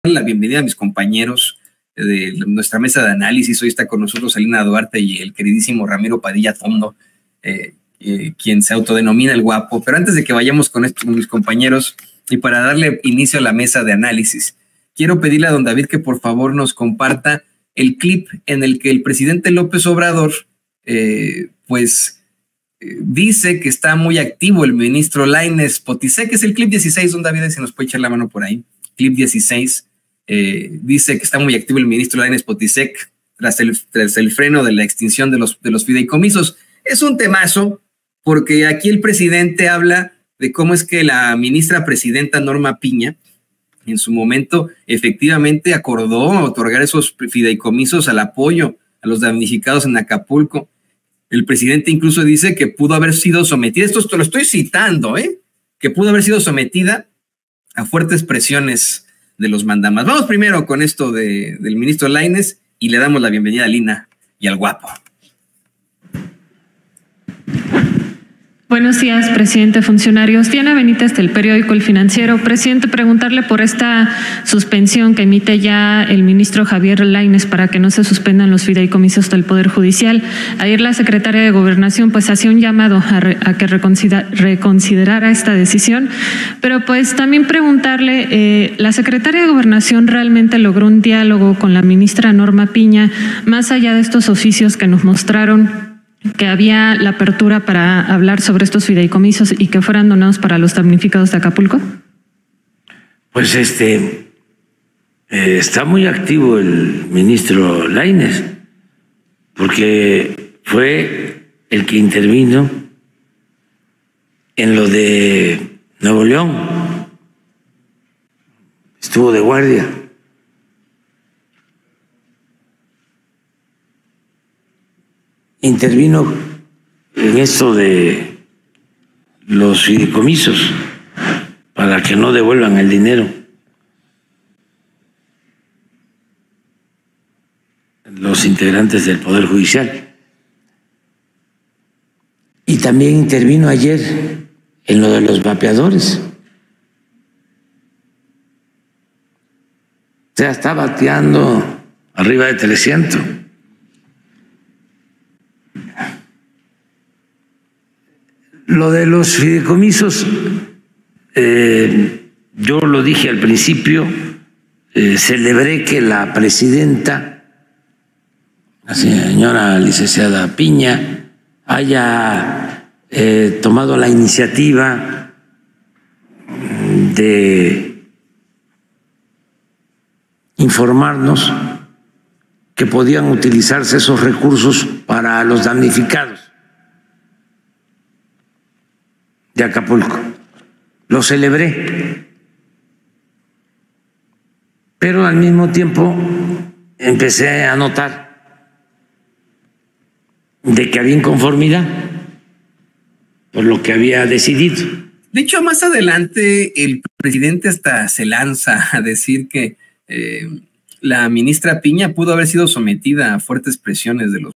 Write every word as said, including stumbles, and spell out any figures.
la bienvenida a mis compañeros de nuestra mesa de análisis. Hoy está con nosotros Alina Duarte y el queridísimo Ramiro Padilla Tondo, eh, eh, quien se autodenomina el guapo. Pero antes de que vayamos con esto, con mis compañeros, y para darle inicio a la mesa de análisis, quiero pedirle a don David que por favor nos comparta el clip en el que el presidente López Obrador, eh, pues, eh, dice que está muy activo el ministro Lainez Potisek. Es el clip dieciséis, don David, si nos puede echar la mano por ahí. Clip dieciséis. Eh, dice que está muy activo el ministro Lainez Potisek tras el, tras el freno de la extinción de los, de los fideicomisos. Es un temazo porque aquí el presidente habla de cómo es que la ministra presidenta Norma Piña en su momento efectivamente acordó otorgar esos fideicomisos al apoyo a los damnificados en Acapulco. El presidente incluso dice que pudo haber sido sometida, esto te lo estoy citando, ¿eh? que pudo haber sido sometida a fuertes presiones de los mandamas. Vamos primero con esto de, del ministro Lainez y le damos la bienvenida a Lina y al guapo. Buenos días, presidente, funcionarios. Diana Benítez, del periódico El Financiero. Presidente, preguntarle por esta suspensión que emite ya el ministro Javier Lainez para que no se suspendan los fideicomisos del Poder Judicial. Ayer la secretaria de Gobernación pues hacía un llamado a, re, a que reconsidera, reconsiderara esta decisión, pero pues también preguntarle, eh, ¿la secretaria de Gobernación realmente logró un diálogo con la ministra Norma Piña, más allá de estos oficios que nos mostraron que había la apertura para hablar sobre estos fideicomisos y que fueran donados para los damnificados de Acapulco? Pues este eh, está muy activo el ministro Lainez, porque fue el que intervino en lo de Nuevo León, estuvo de guardia. Intervino en esto de los fideicomisos para que no devuelvan el dinero. Los integrantes del Poder Judicial. Y también intervino ayer en lo de los vapeadores. O sea, está bateando arriba de trescientos. Lo de los fideicomisos, eh, yo lo dije al principio, eh, celebré que la presidenta, la señora licenciada Piña, haya eh, tomado la iniciativa de informarnos que podían utilizarse esos recursos para los damnificados de Acapulco. Lo celebré, pero al mismo tiempo empecé a notar de que había inconformidad por lo que había decidido. De hecho, más adelante el presidente hasta se lanza a decir que eh, la ministra Piña pudo haber sido sometida a fuertes presiones de los